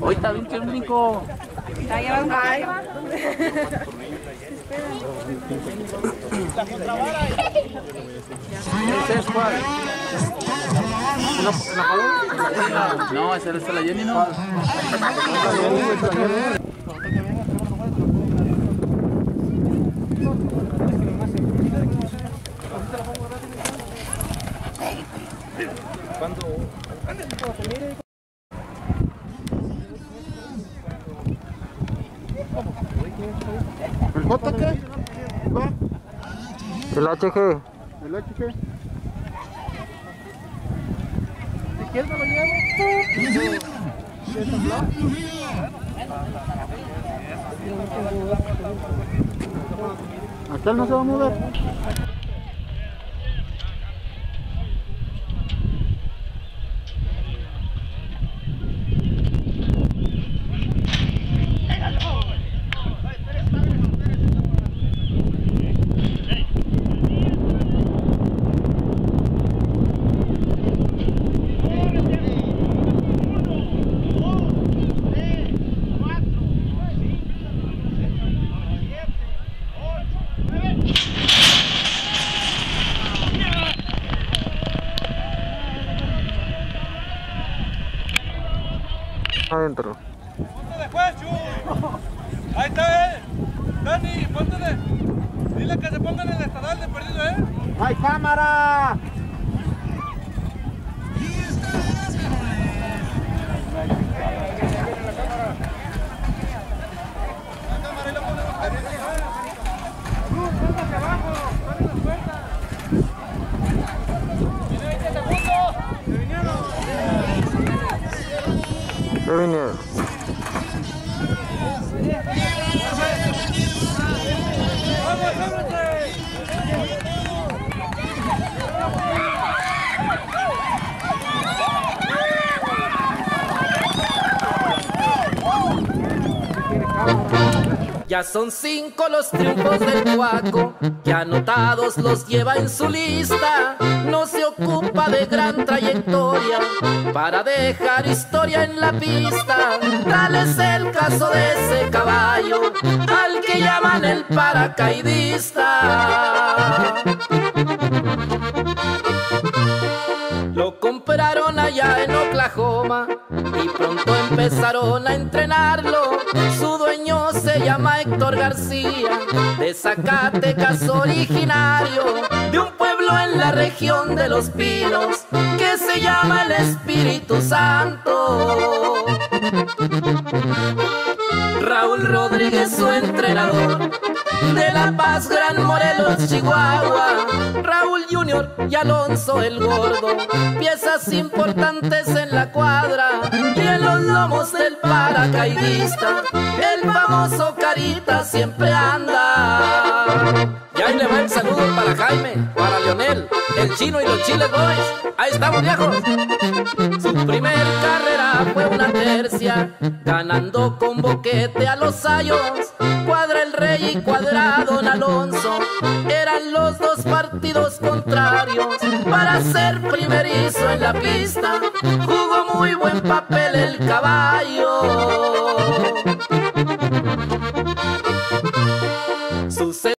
Hoy está bien que un brinco. Está llevando. Ay. ¿Ese es cuál? No, esa es la Jenny, ¿no? ¿El J qué? ¿Va? El HG. ¿El H qué? Si quieres me lo llevo. Hasta él no se va a mover. Adentro. ¡Póntale, pues, Chu! Ahí está, Dani, póntale. Dile que se pongan en el estadal de perdido, ¡Hay cámara! ¿Qué vinieron? Ya son 5 los triunfos del Cuaco, que anotados los lleva en su lista. No se ocupa de gran trayectoria para dejar historia en la pista. Tal es el caso de ese caballo, al que llaman el paracaidista. Lo compraron allá en Oklahoma y pronto empezaron a entrenarlo. Su dueño se llama Héctor García, de Zacatecas originario, de un pueblo en la región de Los Pinos que se llama el Espíritu Santo. Raúl Rodríguez, su entrenador, de La Paz, Gran Morelos, Chihuahua. Raúl Junior y Alonso el Gordo, piezas importantes en la cuadra y en los lomos del paracaidista. El famoso Carita siempre anda. Y ahí le va el saludo para Jaime, para Leonel, el Chino y los Chiles Boys. Ahí estamos, viejos. Su primer carrera fue una tercia, ganando con boquete a los Sayos. Cuadra el Rey y cuadra Don Alonso, eran los dos partidos contrarios. Para ser primerizo en la pista, jugó muy buen papel el caballo.